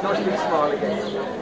Nice big smile again.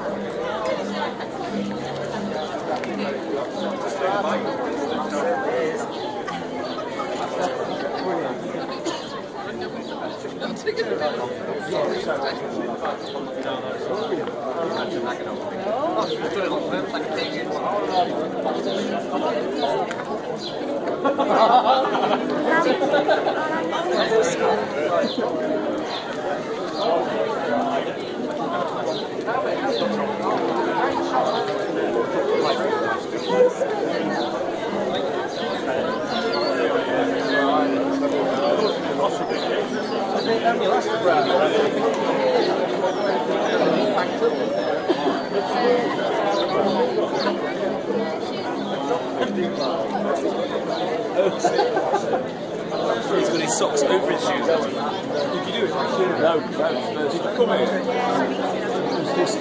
He's got his socks over his shoes. Did you do it? No, did you come in? It's just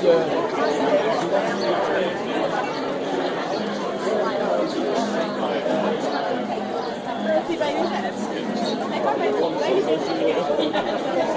Baby head.